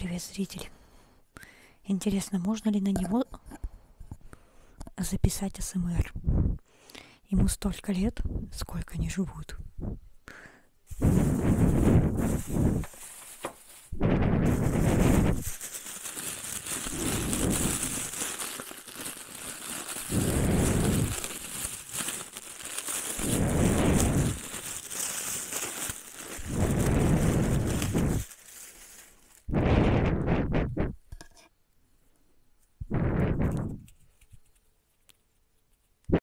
Привет, зритель. Интересно, можно ли на него записать АСМР? Ему столько лет, сколько они живут.